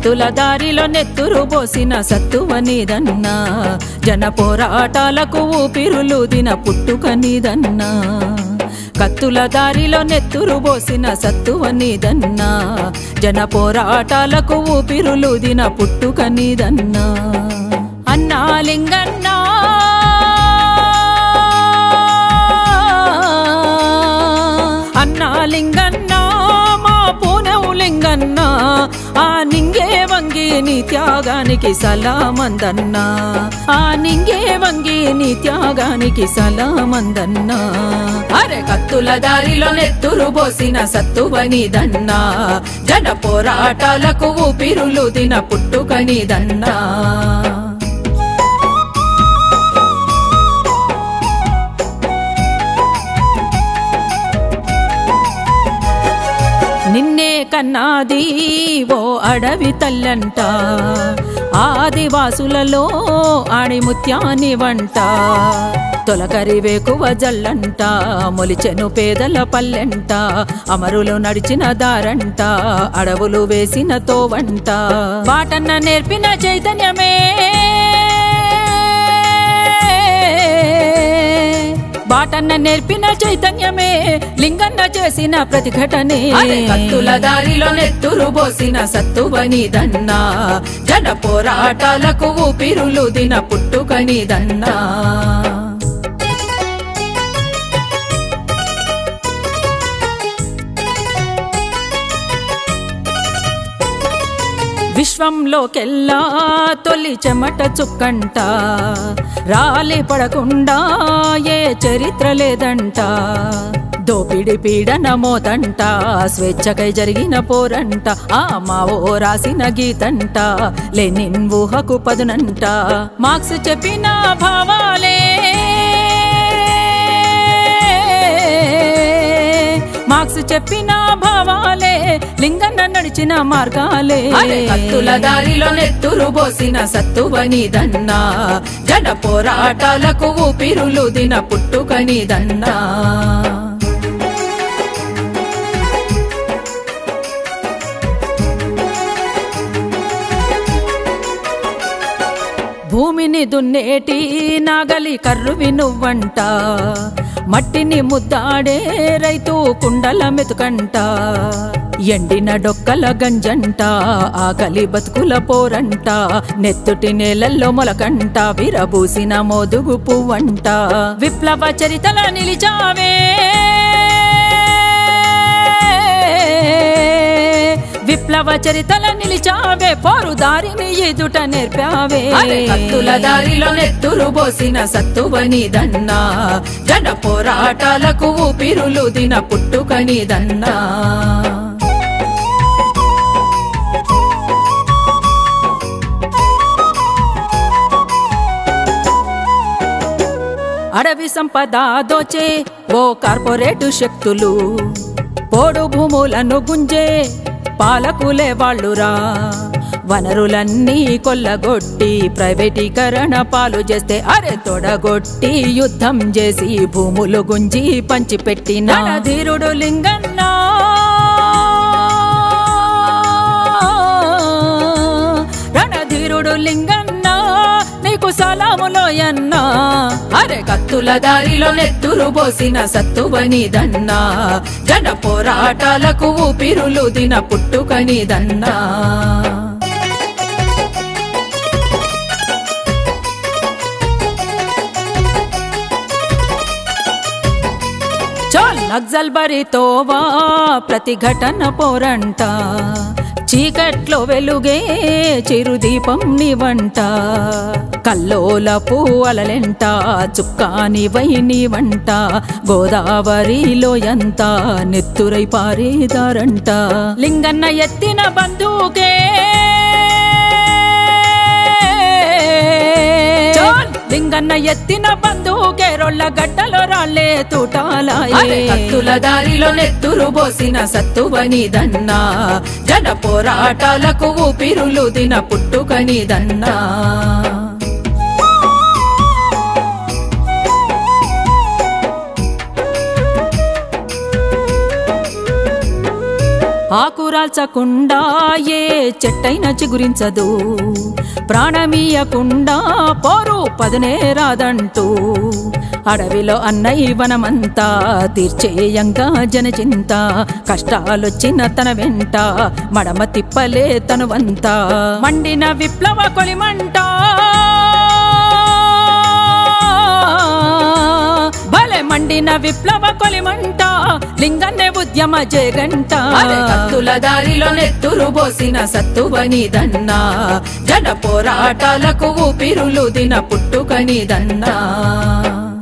కత్తుల దారిలో నెత్తురు పోసిన సత్తువ నీదన్నా జన పోరాటాలకు ఊపిరులూదిన పుట్టుక నీదన్నా కత్తుల దారిలో నెత్తురు పోసిన సత్తువ నీదన్నా జన పోరాటాలకు ఊపిరులూదిన పుట్టుక నీదన్నా అన్నా లింగన్నా అన్నా లింగన్నా మా పూనెవు లింగన్నా ఆ నింగే వంగి నీ త్యాగానికి సలామందన్నా ఆ నింగే వంగి నీ త్యాగానికి సలామందన్నా అరే కత్తుల దారిలో నెత్తురు పోసిన సత్తువ నీదన్నా జన పోరాటాలకు ఊపిరులూదిన పుట్టుక నీదన్నా నిన్నే కన్నాది ఓ అడవి తల్లంట ఆదివాసులలో ఆణిముత్యాని వంట తొలకరి వేకువ జల్లంట మొలిచెను పేదల పల్లెంట అమరులు నడిచిన దారంట అడవులు వేసిన తోవంట బాటన్న నేర్పిన చైతన్యమే బాటన్న నేర్పిన చైతన్యమే లింగన్న చేసిన ప్రతిఘటనే కత్తుల దారిలో నెత్తురు పోసిన సత్తువ నీదన్నా జన పోరాటాలకు ఊపిరులూదిన పుట్టుక నీదన్నా విశ్వంలోకెల్లా తొలి చెమట చుక్కంట రాలి పడకుండా ఏ చరిత్ర లేదంట దోపిడి పీడన మోతంట స్వేచ్ఛకై జరిగిన పోరంట ఆ మావో రాసిన గీతంట లెనిన్ ఊహకు పదునంట మార్క్స్ చెప్పిన భావాలే మార్క్స్ చెప్పిన భావాలే లింగన్న నడిచిన మార్గాలే కత్తుల దారిలో నెత్తురు పోసిన సత్తువ నీదన్నా జన పోరాటాలకు ఊపిరులూదిన పుట్టుక నీదన్నా భూమిని దున్నేటి నాగలి కర్రువి నువ్వంట మట్టిని ముద్దాడే రైతు కుండల మెతుకంట ఎండిన డొక్కల గంజంట ఆకలి బతుకుల పోరంట నెత్తుటి నేలల్లో మొలకంట విరబూసిన మోదుగు పువ్వంట విప్లవ చరితల నిలిచావే విప్లవ చరితల నిలిచావే పోరు దారిని ఎదుట నేర్పావే కత్తుల దారిలో నెత్తురు పోసిన సత్తువ నీదన్నా జన పోరాటాలకు ఊపిరులూదిన పుట్టుక నీదన్నా అడవి సంపద దోచే ఓ కార్పొరేటు శక్తులు పోడు భూములను గుంజే పాలకులే వాళ్ళురా వనరులన్నీ కొల్లగొట్టి ప్రైవేటీకరణ పాలు చేస్తే అరే తొడగొట్టి యుద్ధం చేసి భూములు గుంజి పంచిపెట్టిన ధీరుడు లింగన్నా రణధీరుడు లింగన్నా నీకు సలాములోయన్నా అరే కత్తుల దారిలో నెత్తురు పోసిన సత్తువ నీదన్నా జన పోరాటాలకు ఊపిరులూదిన పుట్టుక నీదన్నా నక్సల్ బరితోవా ప్రతిఘటన పోరంట చీకట్లో వెలుగే చిరుదీపం నీవంట కల్లోలపు అలలెంట చుక్కానివై నీవంట గోదావరిలో ఎంత నెత్తురై పారేదారంట లింగన్న ఎత్తిన బంధుకే లింగన్న ఎత్తిన బంధుకే రొళ్ళ గడ్డలో రాళ్ళే తూటాలాయే కత్తుల దారిలో నెత్తురు పోసిన సత్తువ నీదన్నా జన పోరాటాలకు ఊపిరులూదిన పుట్టుక నీదన్నా ఆకురాల్చకుండా ఏ చెట్టైన చిగురించదు, ప్రాణమీయకుండా పోరు పదునే రాదంటూ అడవిలో అన్నయ్య వనమంతా తీర్చేయంగా జనచింత, కష్టాలొచ్చిన తన వెంట మడమ తిప్పలే తనువంతా. మండిన విప్లవ కొలిమంట భలే మండిన విప్లవ కొలిమంట, లింగన్నే ఉద్యమ జయగంట. కత్తుల దారిలో నెత్తురు పోసిన సత్తువనిదన్నా, జన పోరాటాలకు ఊపిరులు దిన పుట్టుకనిదన్నా.